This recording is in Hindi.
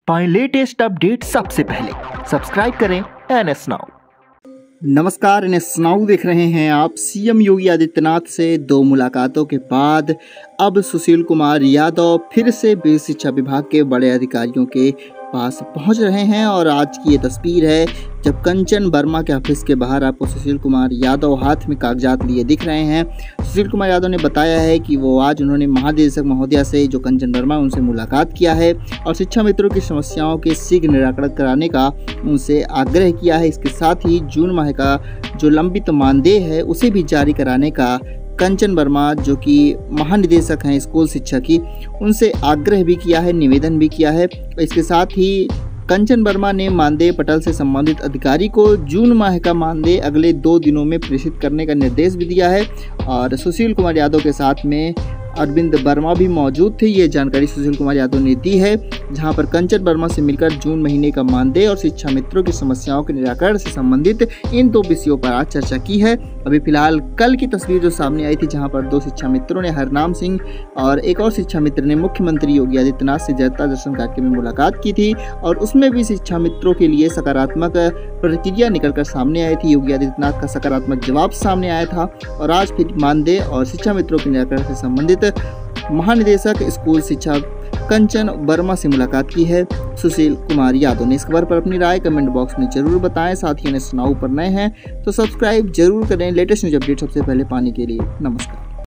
पाएं लेटेस्ट अपडेट सबसे पहले। सब्सक्राइब करें NS नाउ। नमस्कार, NS नाउ देख रहे हैं आप। सीएम योगी आदित्यनाथ से 2 मुलाकातों के बाद अब सुशील कुमार यादव फिर से बेसिक शिक्षा विभाग के बड़े अधिकारियों के पास पहुंच रहे हैं और आज की ये तस्वीर है जब कंचन वर्मा के ऑफिस के बाहर आपको सुशील कुमार यादव हाथ में कागजात लिए दिख रहे हैं। सुशील कुमार यादव ने बताया है कि वो आज उन्होंने महानिदेशक महोदया से जो कंचन वर्मा उनसे मुलाकात किया है और शिक्षा मित्रों की समस्याओं के शीघ्र निराकरण कराने का उनसे आग्रह किया है। इसके साथ ही जून माह का जो लंबित मानदेय है उसे भी जारी कराने का कंचन वर्मा जो कि महानिदेशक हैं स्कूल शिक्षा की, उनसे आग्रह भी किया है, निवेदन भी किया है। इसके साथ ही कंचन वर्मा ने मानदेय पटल से संबंधित अधिकारी को जून माह का मानदेय अगले 2 दिनों में प्रेषित करने का निर्देश भी दिया है। और सुशील कुमार यादव के साथ में अरविंद वर्मा भी मौजूद थे। ये जानकारी सुशील कुमार यादव ने दी है, जहां पर कंचन वर्मा से मिलकर जून महीने का मानदेय और शिक्षा मित्रों की समस्याओं के निराकरण से संबंधित इन 2 विषयों पर आज चर्चा की है। अभी फिलहाल कल की तस्वीर जो सामने आई थी, जहां पर 2 शिक्षा मित्रों ने, हरनाम सिंह और एक और शिक्षा मित्र ने मुख्यमंत्री योगी आदित्यनाथ से जनता दर्शन कार्यक्रम में मुलाकात की थी और उसमें भी शिक्षा मित्रों के लिए सकारात्मक प्रतिक्रिया निकलकर सामने आई थी। योगी आदित्यनाथ का सकारात्मक जवाब सामने आया था और आज फिर मानदेय और शिक्षा मित्रों के निराकरण से संबंधित महानिदेशक स्कूल शिक्षा कंचन वर्मा से मुलाकात की है सुशील कुमार यादव ने। इस खबर पर अपनी राय कमेंट बॉक्स में जरूर बताएं। साथ ही NS नाउ पर नए हैं तो सब्सक्राइब जरूर करें लेटेस्ट न्यूज अपडेट सबसे पहले पाने के लिए। नमस्कार।